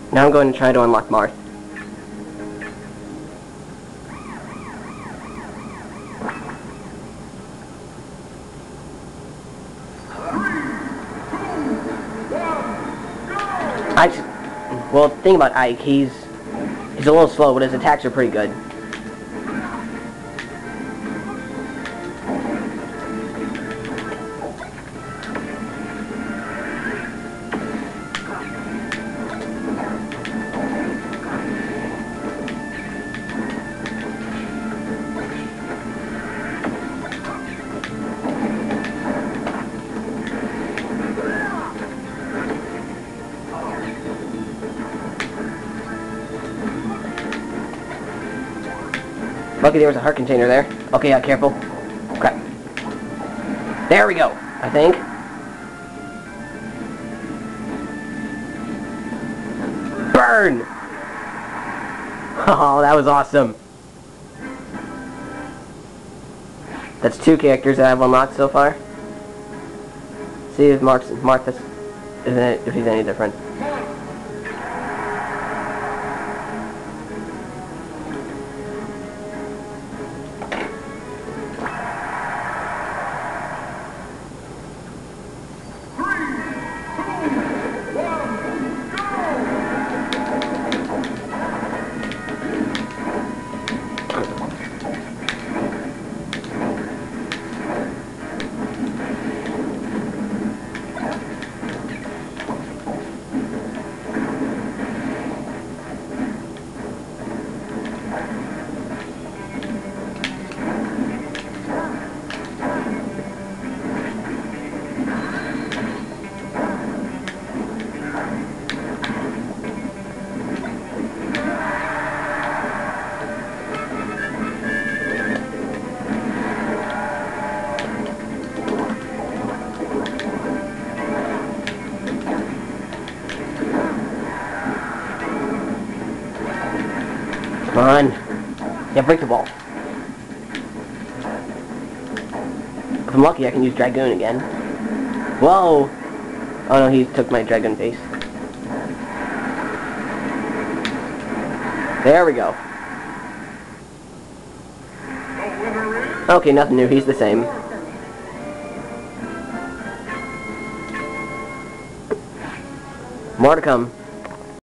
Now I'm going to try to unlock Marth. Well, the thing about Ike, he's a little slow, but his attacks are pretty good. Lucky there was a heart container there. Okay, careful. Crap. There we go, I think. Burn! Oh, that was awesome. That's 2 characters that I've unlocked so far. See if Marth if he's any different. Come on. Yeah, break the ball. If I'm lucky, I can use Dragoon again. Whoa! Oh no, he took my Dragoon face. There we go. Okay, nothing new. He's the same. More to come.